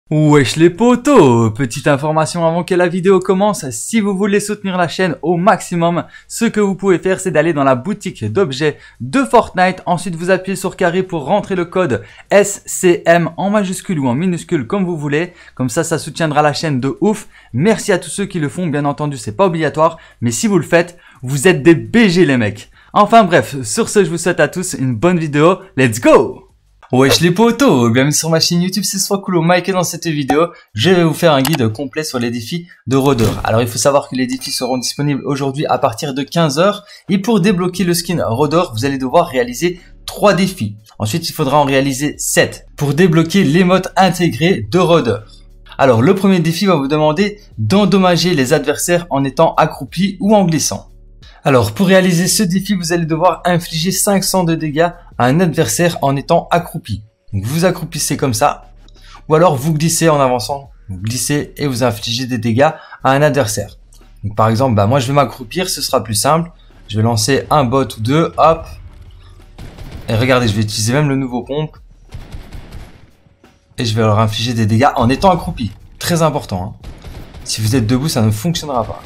Wesh les potos, petite information avant que la vidéo commence, si vous voulez soutenir la chaîne au maximum, ce que vous pouvez faire c'est d'aller dans la boutique d'objets de Fortnite, ensuite vous appuyez sur carré pour rentrer le code SCM en majuscule ou en minuscule comme vous voulez, comme ça soutiendra la chaîne de ouf. Merci à tous ceux qui le font, bien entendu c'est pas obligatoire, mais si vous le faites, vous êtes des BG les mecs. Enfin bref, sur ce je vous souhaite à tous une bonne vidéo, let's go! Wesh les potos, bienvenue sur ma chaîne YouTube, c'est Swakoulo Mike et dans cette vidéo, je vais vous faire un guide complet sur les défis de rôdeur. Alors il faut savoir que les défis seront disponibles aujourd'hui à partir de 15 h et pour débloquer le skin rôdeur, vous allez devoir réaliser 3 défis. Ensuite, il faudra en réaliser 7 pour débloquer l'émote intégrée de rôdeur. Alors le premier défi va vous demander d'endommager les adversaires en étant accroupi ou en glissant. Alors, pour réaliser ce défi, vous allez devoir infliger 500 de dégâts à un adversaire en étant accroupi. Donc, vous accroupissez comme ça, ou alors vous glissez en avançant. Vous glissez et vous infligez des dégâts à un adversaire. Donc, par exemple, moi je vais m'accroupir, ce sera plus simple. Je vais lancer un bot ou deux, hop. Et regardez, je vais utiliser même le nouveau pompe. Et je vais leur infliger des dégâts en étant accroupi. Très important, hein. Si vous êtes debout, ça ne fonctionnera pas.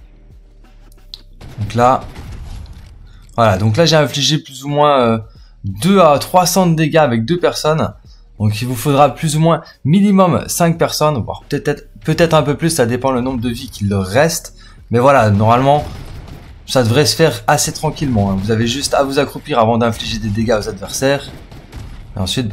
Donc là, voilà, donc là j'ai infligé plus ou moins 2 à 300 de dégâts avec 2 personnes. Donc il vous faudra plus ou moins minimum 5 personnes, voire peut-être un peu plus, ça dépend le nombre de vies qu'il leur reste. Mais voilà, normalement, ça devrait se faire assez tranquillement, hein. Vous avez juste à vous accroupir avant d'infliger des dégâts aux adversaires. Et ensuite,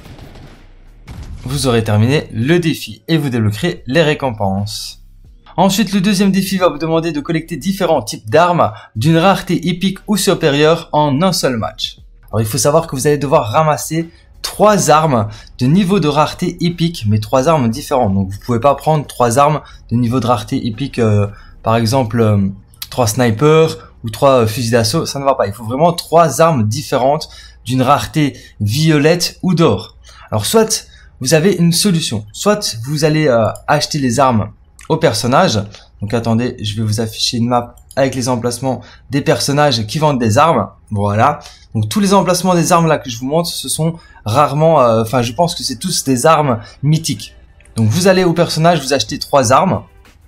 vous aurez terminé le défi et vous débloquerez les récompenses. Ensuite, le deuxième défi va vous demander de collecter différents types d'armes d'une rareté épique ou supérieure en un seul match. Alors, il faut savoir que vous allez devoir ramasser 3 armes de niveau de rareté épique, mais 3 armes différentes. Donc, vous pouvez pas prendre 3 armes de niveau de rareté épique, par exemple 3 snipers ou 3 fusils d'assaut, ça ne va pas. Il faut vraiment 3 armes différentes d'une rareté violette ou d'or. Alors, soit vous avez une solution, soit vous allez acheter les armes au personnage. Donc attendez, je vais vous afficher une map avec les emplacements des personnages qui vendent des armes. Voilà. Donc tous les emplacements des armes là que je vous montre, ce sont rarement, je pense que c'est tous des armes mythiques. Donc vous allez au personnage, vous achetez 3 armes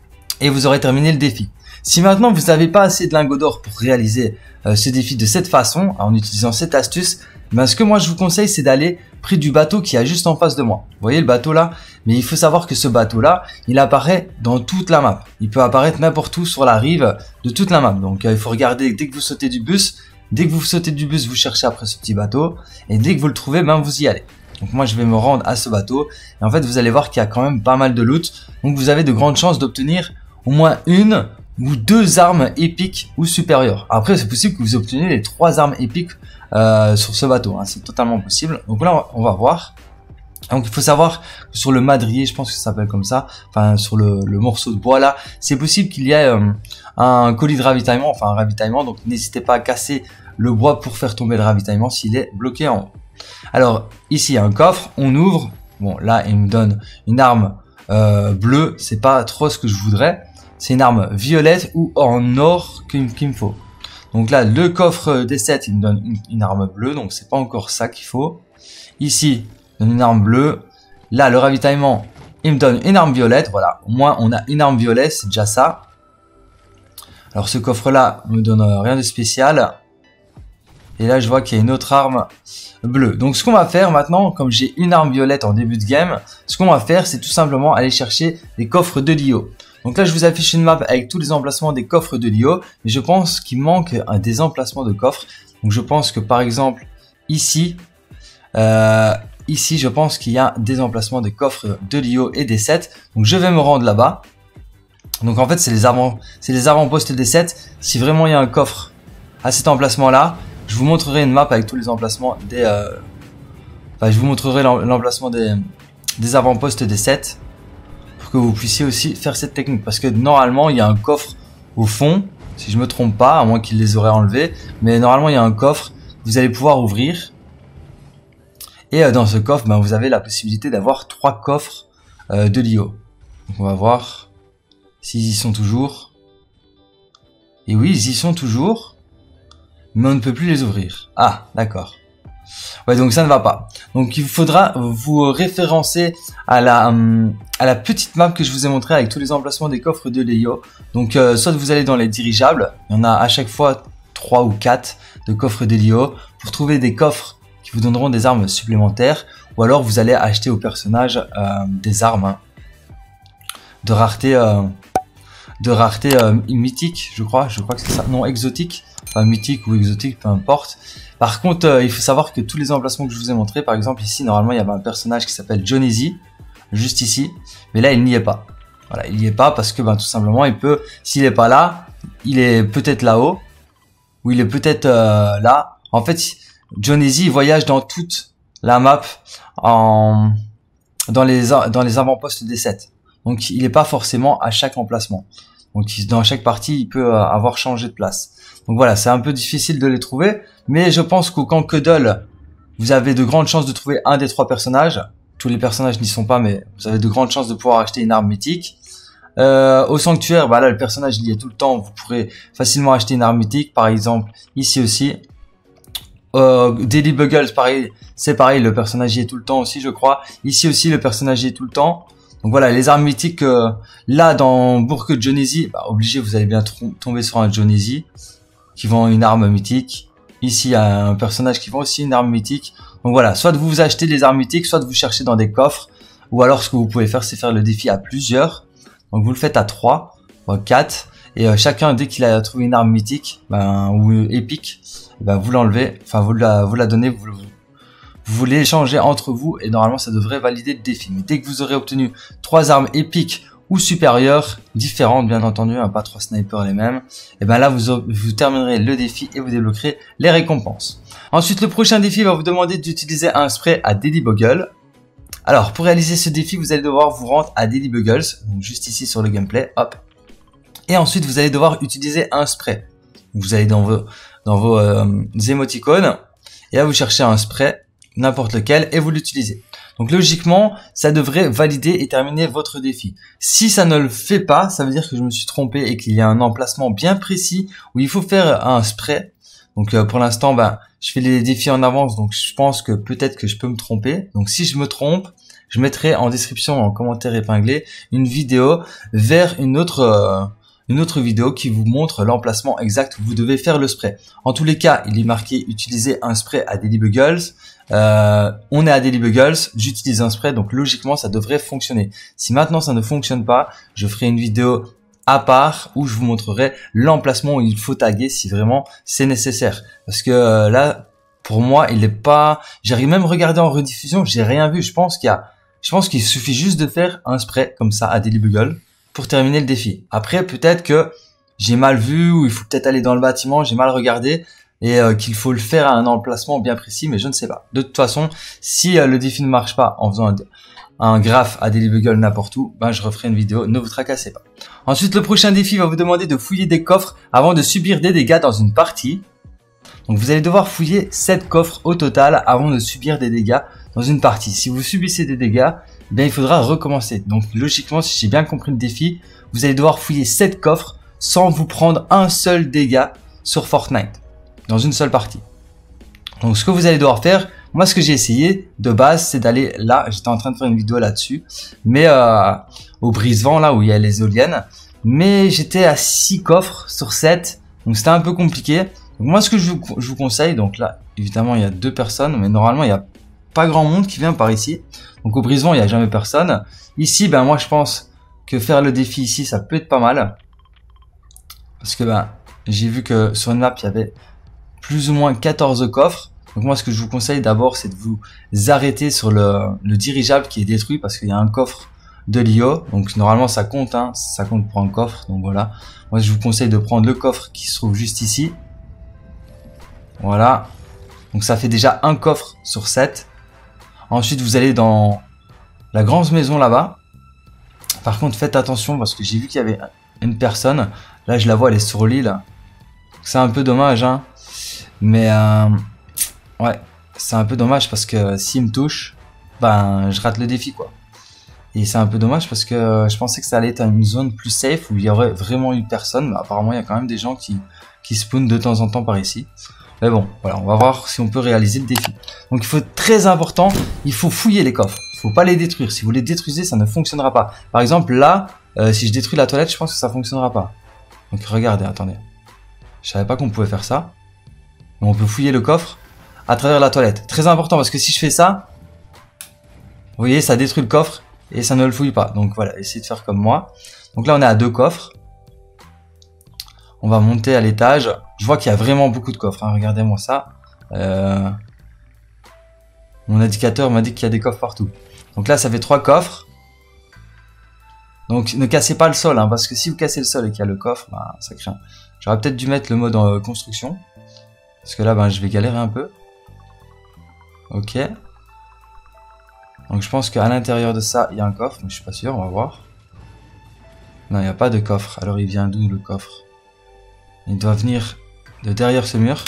et vous aurez terminé le défi. Si maintenant vous n'avez pas assez de lingots d'or pour réaliser ce défi de cette façon, en utilisant cette astuce, ce que moi je vous conseille, c'est d'aller près du bateau qui est juste en face de moi. Vous voyez le bateau là? Mais il faut savoir que ce bateau là, il apparaît dans toute la map. Il peut apparaître n'importe où sur la rive de toute la map. Donc il faut regarder dès que vous sautez du bus. Dès que vous sautez du bus, vous cherchez après ce petit bateau. Et dès que vous le trouvez, vous y allez. Donc moi je vais me rendre à ce bateau. Et en fait vous allez voir qu'il y a quand même pas mal de loot. Donc vous avez de grandes chances d'obtenir au moins une ou 2 armes épiques ou supérieures. Après c'est possible que vous obteniez les 3 armes épiques sur ce bateau, hein. C'est totalement possible. Donc là on va voir. Donc il faut savoir que sur le madrier, je pense que ça s'appelle comme ça, enfin sur le morceau de bois là, c'est possible qu'il y ait un colis de ravitaillement, enfin un ravitaillement. Donc n'hésitez pas à casser le bois pour faire tomber le ravitaillement s'il est bloqué en haut. Alors ici il y a un coffre, on ouvre. Bon là il me donne une arme bleue, c'est pas trop ce que je voudrais. C'est une arme violette ou en or qu'il me faut. Donc là, le coffre des 7, il me donne une arme bleue, donc c'est pas encore ça qu'il faut. Ici, il me donne une arme bleue. Là, le ravitaillement, il me donne une arme violette. Voilà, au moins on a une arme violette, c'est déjà ça. Alors ce coffre-là me donne rien de spécial. Et là, je vois qu'il y a une autre arme bleue. Donc ce qu'on va faire maintenant, comme j'ai une arme violette en début de game, ce qu'on va faire, c'est tout simplement aller chercher des coffres de Lio. Donc là, je vous affiche une map avec tous les emplacements des coffres de Lio. Mais je pense qu'il manque des emplacements de coffres. Donc je pense que par exemple, ici, je pense qu'il y a des emplacements des coffres de Lio et des 7. Donc je vais me rendre là-bas. Donc en fait, c'est les avant-postes des 7. Si vraiment il y a un coffre à cet emplacement-là, je vous montrerai une map avec tous les emplacements des... je vous montrerai l'emplacement des avant-postes des 7. Que vous puissiez aussi faire cette technique, parce que normalement il y a un coffre au fond, si je me trompe pas, à moins qu'ils les auraient enlevés, mais normalement il y a un coffre que vous allez pouvoir ouvrir et dans ce coffre vous avez la possibilité d'avoir 3 coffres de Lio. Donc on va voir s'ils y sont toujours. Et oui, ils y sont toujours, mais on ne peut plus les ouvrir. Ah d'accord. Ouais, donc ça ne va pas. Donc il faudra vous référencer à la petite map que je vous ai montré avec tous les emplacements des coffres de Leo. Donc soit vous allez dans les dirigeables, il y en a à chaque fois 3 ou 4 de coffres de Leo pour trouver des coffres qui vous donneront des armes supplémentaires, ou alors vous allez acheter au personnage des armes de rareté mythique, je crois que c'est ça, non exotique, enfin mythique ou exotique, peu importe. Par contre, il faut savoir que tous les emplacements que je vous ai montrés, par exemple ici, normalement il y avait un personnage qui s'appelle Johnny, juste ici, mais là il n'y est pas. Voilà, il n'y est pas parce que tout simplement il peut, s'il n'est pas là, il est peut-être là-haut, ou il est peut-être là. En fait, Johnny il voyage dans toute la map dans les avant-postes des sets. Donc il n'est pas forcément à chaque emplacement. Donc dans chaque partie, il peut avoir changé de place. Donc voilà, c'est un peu difficile de les trouver, mais je pense qu'au camp Cuddle, vous avez de grandes chances de trouver un des 3 personnages. Tous les personnages n'y sont pas, mais vous avez de grandes chances de pouvoir acheter une arme mythique. Au sanctuaire, là le personnage il y est tout le temps, vous pourrez facilement acheter une arme mythique, par exemple ici aussi. Daily Buggles, pareil, c'est pareil, le personnage y est tout le temps aussi, je crois. Ici aussi, le personnage y est tout le temps. Donc voilà, les armes mythiques, là dans Bourg Johnny, obligé, vous allez bien tomber sur un Johnny qui vend une arme mythique. Ici, il y a un personnage qui vend aussi une arme mythique. Donc voilà, soit vous achetez les armes mythiques, soit vous cherchez dans des coffres, ou alors ce que vous pouvez faire, c'est faire le défi à plusieurs. Donc vous le faites à 3, ou à 4, et chacun, dès qu'il a trouvé une arme mythique, ou épique, vous l'enlevez, enfin vous la donnez, vous l'échangez entre vous, et normalement ça devrait valider le défi. Mais dès que vous aurez obtenu 3 armes épiques ou supérieures, différentes bien entendu, pas 3 snipers les mêmes, et là vous terminerez le défi et vous débloquerez les récompenses. Ensuite, le prochain défi va vous demander d'utiliser un spray à Daily Bugle. Alors pour réaliser ce défi, vous allez devoir vous rendre à Daily Buggles, donc juste ici sur le gameplay, hop. Et ensuite vous allez devoir utiliser un spray. Vous allez dans vos émoticônes, et là vous cherchez un spray, n'importe lequel, et vous l'utilisez. Donc logiquement, ça devrait valider et terminer votre défi. Si ça ne le fait pas, ça veut dire que je me suis trompé et qu'il y a un emplacement bien précis où il faut faire un spray. Donc pour l'instant, je fais les défis en avance, donc je pense que peut-être que je peux me tromper. Donc si je me trompe, je mettrai en description, en commentaire épinglé, une vidéo vers une autre vidéo qui vous montre l'emplacement exact où vous devez faire le spray. En tous les cas, il est marqué utiliser un spray à Daily Buggles. On est à Daily Buggles, j'utilise un spray, donc logiquement ça devrait fonctionner. Si maintenant ça ne fonctionne pas, je ferai une vidéo à part où je vous montrerai l'emplacement où il faut taguer si vraiment c'est nécessaire. Parce que là, pour moi, il n'est pas... J'ai même regardé en rediffusion, j'ai rien vu. Je pense qu'il suffit juste de faire un spray comme ça à Daily Bugle pour terminer le défi. Après, peut-être que j'ai mal vu ou il faut peut-être aller dans le bâtiment, j'ai mal regardé et qu'il faut le faire à un emplacement bien précis, mais je ne sais pas. De toute façon, si le défi ne marche pas en faisant un graphe à Daily Bugle n'importe où, je referai une vidéo, ne vous tracassez pas. Ensuite, le prochain défi va vous demander de fouiller des coffres avant de subir des dégâts dans une partie. Donc vous allez devoir fouiller 7 coffres au total avant de subir des dégâts dans une partie. Si vous subissez des dégâts, il faudra recommencer. Donc logiquement, si j'ai bien compris le défi, vous allez devoir fouiller 7 coffres sans vous prendre un seul dégât sur Fortnite, dans une seule partie. Donc ce que vous allez devoir faire, moi ce que j'ai essayé de base, c'est d'aller là, j'étais en train de faire une vidéo là-dessus, mais au brise-vent là où il y a les éoliennes, mais j'étais à 6 coffres sur 7, donc c'était un peu compliqué. Donc moi ce que je vous conseille, donc là évidemment il y a 2 personnes, mais normalement il n'y a pas grand monde qui vient par ici. Donc au brise-vent il n'y a jamais personne. Ici moi je pense que faire le défi ici ça peut être pas mal. Parce que j'ai vu que sur une map il y avait plus ou moins 14 coffres. Donc moi ce que je vous conseille d'abord c'est de vous arrêter sur le dirigeable qui est détruit parce qu'il y a un coffre de Leo. Donc normalement ça compte, ça compte pour un coffre. Donc voilà, moi je vous conseille de prendre le coffre qui se trouve juste ici. Voilà, donc ça fait déjà un coffre sur 7. Ensuite vous allez dans la grande maison là-bas. Par contre faites attention parce que j'ai vu qu'il y avait une personne. Là je la vois, elle est sur l'île. C'est un peu dommage mais ouais, c'est un peu dommage parce que s'il me touche, je rate le défi quoi. Et c'est un peu dommage parce que je pensais que ça allait être une zone plus safe où il y aurait vraiment eu personne. Mais apparemment il y a quand même des gens qui spawnent de temps en temps par ici. Mais bon, voilà, on va voir si on peut réaliser le défi. Donc il faut être très important, il faut fouiller les coffres. Il faut pas les détruire. Si vous les détruisez, ça ne fonctionnera pas. Par exemple, là, si je détruis la toilette, je pense que ça fonctionnera pas. Donc regardez, attendez. Je savais pas qu'on pouvait faire ça. Mais on peut fouiller le coffre à travers la toilette. Très important parce que si je fais ça, vous voyez, ça détruit le coffre et ça ne le fouille pas. Donc voilà, essayez de faire comme moi. Donc là, on est à 2 coffres. On va monter à l'étage. Je vois qu'il y a vraiment beaucoup de coffres, hein. Regardez-moi ça. Mon indicateur m'a dit qu'il y a des coffres partout. Donc là, ça fait 3 coffres. Donc ne cassez pas le sol, hein, parce que si vous cassez le sol et qu'il y a le coffre, bah, ça craint. J'aurais peut-être dû mettre le mode en construction. Parce que là, ben, je vais galérer un peu. Ok. Donc je pense qu'à l'intérieur de ça, il y a un coffre, mais je suis pas sûr, on va voir. Non, il n'y a pas de coffre. Alors il vient d'où le coffre? Il doit venir de derrière ce mur.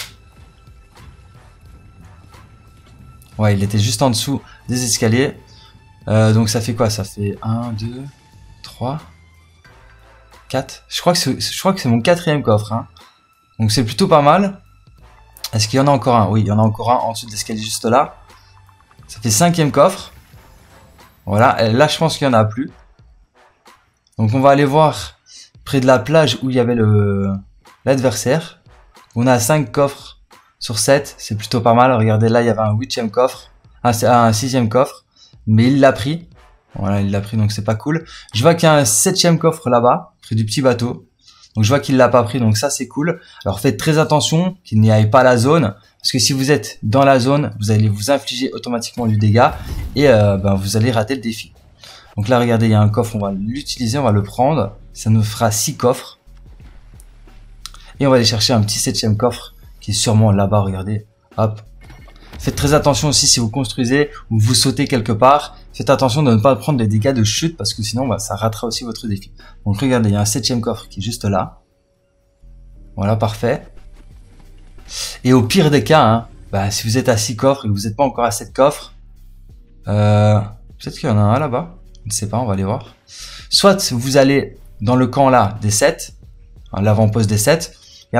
Ouais, il était juste en dessous des escaliers. Donc ça fait quoi? Ça fait 1, 2, 3, 4. Je crois que c'est mon 4e coffre, hein. Donc c'est plutôt pas mal. Est-ce qu'il y en a encore un? Oui, il y en a encore un en dessous de l'escalier juste là. Ça fait 5e coffre. Voilà, et là je pense qu'il n'y en a plus. Donc on va aller voir près de la plage où il y avait l'adversaire. On a 5 coffres sur 7, c'est plutôt pas mal. Regardez, là il y avait un 8e coffre, un 6e coffre, mais il l'a pris. Voilà, il l'a pris, donc c'est pas cool. Je vois qu'il y a un 7e coffre là-bas, près du petit bateau. Donc je vois qu'il l'a pas pris, donc ça c'est cool. Alors faites très attention qu'il n'y aille pas la zone, parce que si vous êtes dans la zone, vous allez vous infliger automatiquement du dégât et ben, vous allez rater le défi. Donc là regardez, il y a un coffre, on va l'utiliser, on va le prendre. Ça nous fera 6 coffres. Et on va aller chercher un petit 7e coffre qui est sûrement là-bas, regardez. Hop. Faites très attention aussi si vous construisez ou vous sautez quelque part. Faites attention de ne pas prendre des dégâts de chute parce que sinon bah, ça ratera aussi votre défi. Donc regardez, il y a un 7e coffre qui est juste là. Voilà, parfait. Et au pire des cas, hein, bah, si vous êtes à 6 coffres et que vous n'êtes pas encore à 7 coffres, peut-être qu'il y en a un là-bas. Je ne sais pas, on va aller voir. Soit vous allez dans le camp là des 7, hein, l'avant-poste des 7. Il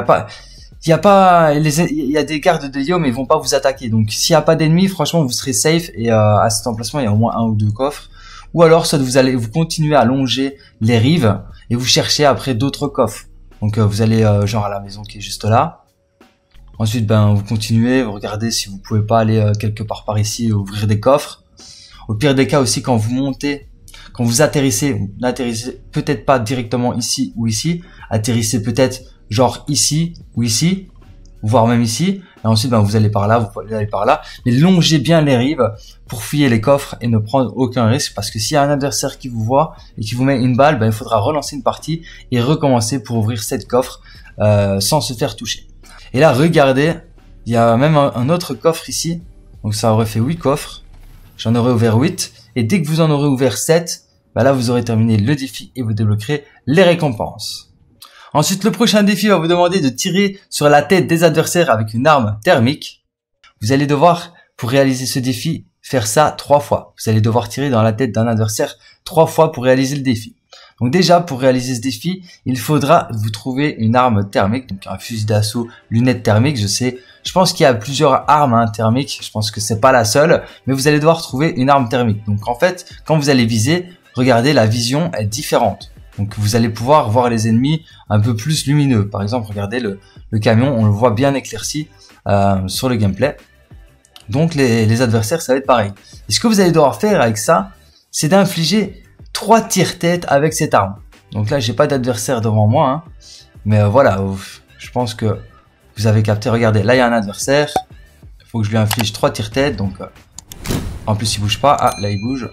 y a des gardes de Yo, mais ils vont pas vous attaquer. Donc s'il n'y a pas d'ennemis, franchement, vous serez safe. Et à cet emplacement, il y a au moins 1 ou 2 coffres. Ou alors, soit vous continuez à longer les rives et vous cherchez après d'autres coffres. Donc vous allez genre à la maison qui est juste là. Ensuite, ben vous continuez, vous regardez si vous pouvez pas aller quelque part par ici et ouvrir des coffres. Au pire des cas aussi, quand vous montez, quand vous n'atterrissez peut-être pas directement ici ou ici, atterrissez peut-être genre ici ou ici, voire même ici, et ensuite ben, vous allez par là, vous allez par là, mais longez bien les rives pour fouiller les coffres et ne prendre aucun risque, parce que s'il y a un adversaire qui vous voit et qui vous met une balle, ben, il faudra relancer une partie et recommencer pour ouvrir 7 coffres sans se faire toucher. Et là regardez, il y a même un autre coffre ici, donc ça aurait fait 8 coffres, j'en aurais ouvert 8, et dès que vous en aurez ouvert 7, ben là vous aurez terminé le défi et vous débloquerez les récompenses. Ensuite, le prochain défi va vous demander de tirer sur la tête des adversaires avec une arme thermique. Vous allez devoir, pour réaliser ce défi, faire ça 3 fois. Vous allez devoir tirer dans la tête d'un adversaire 3 fois pour réaliser le défi. Donc déjà, pour réaliser ce défi, il faudra vous trouver une arme thermique, donc un fusil d'assaut, lunettes thermiques, je pense qu'il y a plusieurs armes hein, thermiques, je pense que c'est pas la seule, mais vous allez devoir trouver une arme thermique. Donc en fait, quand vous allez viser, regardez, la vision est différente. Donc vous allez pouvoir voir les ennemis un peu plus lumineux. Par exemple, regardez le camion, on le voit bien éclairci sur le gameplay. Donc les adversaires, ça va être pareil. Et ce que vous allez devoir faire avec ça, c'est d'infliger 3 tire-tête avec cette arme. Donc là, j'ai pas d'adversaire devant moi, hein, mais voilà, je pense que vous avez capté. Regardez, là il y a un adversaire. Il faut que je lui inflige 3 tire-tête. Donc en plus il bouge pas. Ah, là il bouge.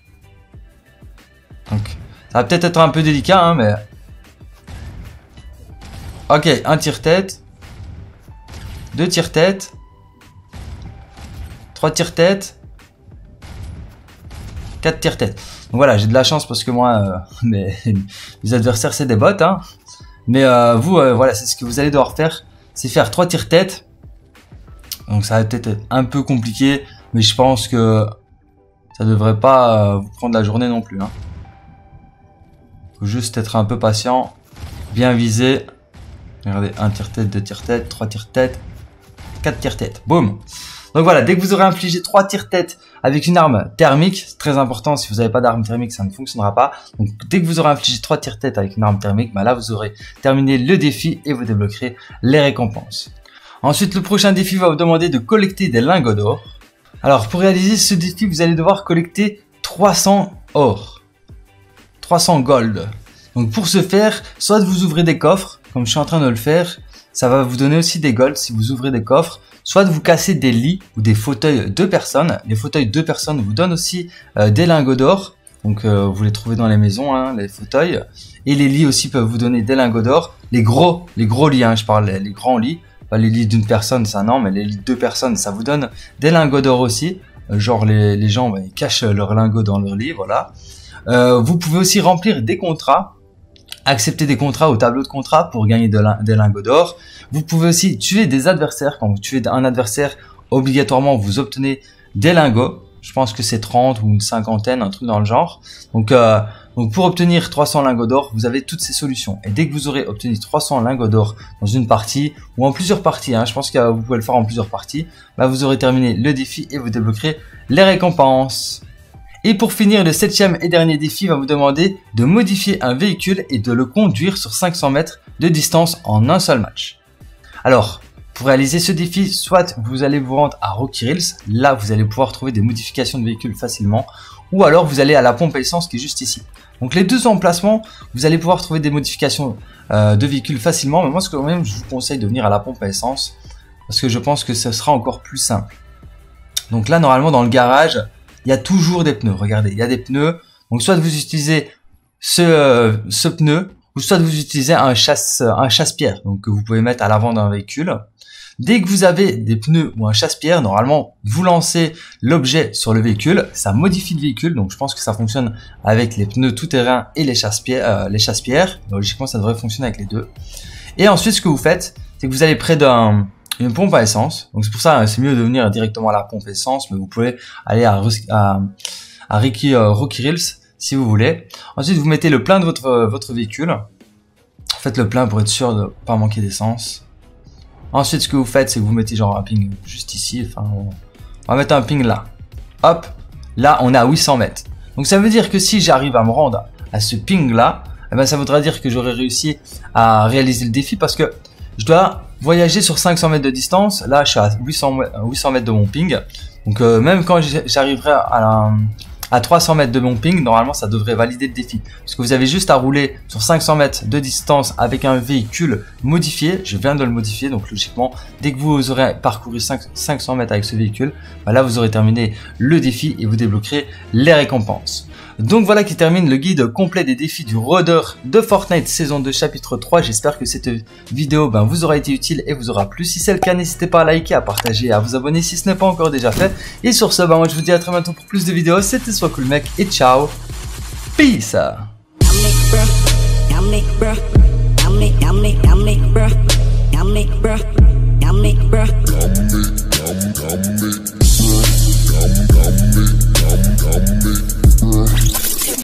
Donc ça va peut-être être un peu délicat, hein, mais... Ok, un tire-tête. 2 tire-tête. 3 tire-tête. 4 tire-tête. Donc voilà, j'ai de la chance parce que moi, mes adversaires, c'est des bots. Hein. Mais vous, voilà, c'est ce que vous allez devoir faire. C'est faire 3 tire-tête. Donc ça va peut-être être un peu compliqué. Mais je pense que ça devrait pas vous prendre la journée non plus. Hein. Faut juste être un peu patient, bien viser. Regardez, 1 tire-tête, 2 tire-tête, 3 tire-tête, 4 tire-tête. Boum. Donc voilà, dès que vous aurez infligé 3 tirs tête avec une arme thermique, c'est très important, si vous n'avez pas d'arme thermique, ça ne fonctionnera pas. Donc dès que vous aurez infligé 3 tirs tête avec une arme thermique, bah là vous aurez terminé le défi et vous débloquerez les récompenses. Ensuite, le prochain défi va vous demander de collecter des lingots d'or. Alors pour réaliser ce défi, vous allez devoir collecter 300 or, 300 gold. Donc pour ce faire, soit vous ouvrez des coffres, comme je suis en train de le faire, ça va vous donner aussi des gold si vous ouvrez des coffres. Soit vous cassez des lits ou des fauteuils 2 personnes. Les fauteuils 2 personnes vous donnent aussi des lingots d'or. Donc vous les trouvez dans les maisons, hein, les fauteuils. Et les lits aussi peuvent vous donner des lingots d'or. Les gros lits, hein, je parle les grands lits. Pas les lits d'une personne, ça non, mais les lits de 2 personnes, ça vous donne des lingots d'or aussi. Genre les gens ils cachent leurs lingots dans leur lit, voilà. Vous pouvez aussi remplir des contrats. Accepter des contrats au tableau de contrat pour gagner des lingots d'or. Vous pouvez aussi tuer des adversaires. Quand vous tuez un adversaire, obligatoirement, vous obtenez des lingots. Je pense que c'est 30 ou une cinquantaine, un truc dans le genre. Donc pour obtenir 300 lingots d'or, vous avez toutes ces solutions. Et dès que vous aurez obtenu 300 lingots d'or dans une partie ou en plusieurs parties, hein, je pense que vous pouvez le faire en plusieurs parties, bah vous aurez terminé le défi et vous débloquerez les récompenses. Et pour finir, le 7e et dernier défi va vous demander de modifier un véhicule et de le conduire sur 500 mètres de distance en un seul match. Alors, pour réaliser ce défi, soit vous allez vous rendre à Rocky Hills, là vous allez pouvoir trouver des modifications de véhicules facilement, ou alors vous allez à la pompe à essence qui est juste ici. Donc les deux emplacements, vous allez pouvoir trouver des modifications de véhicules facilement, mais moi quand même je vous conseille de venir à la pompe à essence, parce que je pense que ce sera encore plus simple. Donc là normalement dans le garage, il y a toujours des pneus, regardez, il y a des pneus. Donc soit vous utilisez ce pneu, ou soit vous utilisez un chasse-pierre, donc que vous pouvez mettre à l'avant d'un véhicule. Dès que vous avez des pneus ou un chasse-pierre, normalement, vous lancez l'objet sur le véhicule, ça modifie le véhicule, donc je pense que ça fonctionne avec les pneus tout-terrain et les chasse-pierres. Logiquement, ça devrait fonctionner avec les deux. Et ensuite, ce que vous faites, c'est que vous allez près une pompe à essence. Donc c'est pour ça c'est mieux de venir directement à la pompe essence, mais vous pouvez aller à Rocky Hills si vous voulez. Ensuite vous mettez le plein de votre véhicule. Faites le plein pour être sûr de pas manquer d'essence. Ensuite ce que vous faites c'est que vous mettez genre un ping juste ici. Enfin on va mettre un ping là. Hop, là on est à 800 mètres. Donc ça veut dire que si j'arrive à me rendre à ce ping là, eh ben, ça voudra dire que j'aurai réussi à réaliser le défi parce que je dois voyager sur 500 mètres de distance. Là, je suis à 800 mètres de mon ping. Donc, même quand j'arriverai à 300 mètres de mon ping, normalement, ça devrait valider le défi. Parce que vous avez juste à rouler sur 500 mètres de distance avec un véhicule modifié. Je viens de le modifier. Donc, logiquement, dès que vous aurez parcouru 500 mètres avec ce véhicule, bah là, vous aurez terminé le défi et vous débloquerez les récompenses. Donc voilà qui termine le guide complet des défis du rôdeur de Fortnite saison 2 chapitre 3. J'espère que cette vidéo vous aura été utile et vous aura plu. Si c'est le cas, n'hésitez pas à liker, à partager et à vous abonner si ce n'est pas encore déjà fait. Et sur ce, moi je vous dis à très bientôt pour plus de vidéos. C'était SoisCoolMec et ciao. Peace.